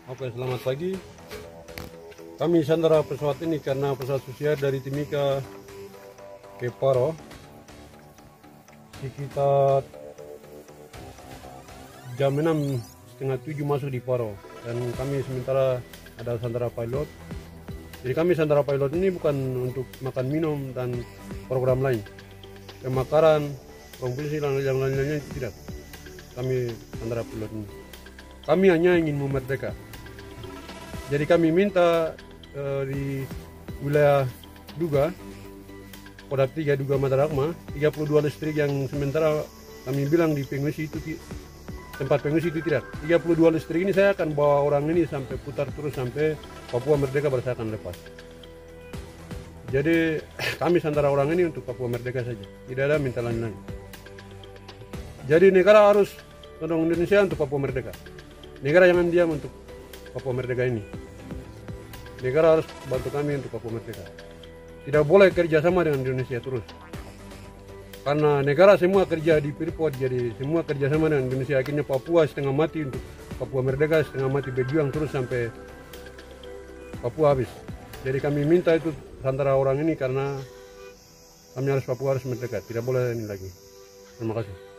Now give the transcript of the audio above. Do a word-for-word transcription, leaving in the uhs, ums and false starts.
Oke, selamat pagi. Kami sandara pesawat ini karena pesawat Susia dari Timika ke Paro sekitar jam enam setengah tujuh masuk di Paro, dan kami sementara ada sandara pilot. Jadi kami sandara pilot ini bukan untuk makan minum dan program lain, pemakaran, provinsi dan yang lain-lainnya tidak. Kami sandara pilot ini, kami hanya ingin memerdeka. Jadi kami minta uh, di wilayah Duga, Kodam tiga Duga Madaragma, tiga puluh dua listrik yang sementara kami bilang di pengungsi itu, tempat pengungsi itu tidak. tiga puluh dua listrik ini saya akan bawa orang ini sampai putar terus sampai Papua Merdeka baru saya akan lepas. Jadi kami sandara orang ini untuk Papua Merdeka saja, tidak ada minta lain-lain. Jadi negara harus tolong Indonesia untuk Papua Merdeka. Negara jangan diam untuk Papua Merdeka ini. Negara harus bantu kami untuk Papua Merdeka. Tidak boleh kerjasama dengan Indonesia terus. Karena negara semua kerja di Freeport, jadi semua kerjasama dengan Indonesia. Akhirnya Papua setengah mati untuk Papua Merdeka, setengah mati berjuang terus sampai Papua habis. Jadi kami minta itu antara orang ini karena kami harus Papua harus merdeka. Tidak boleh ini lagi. Terima kasih.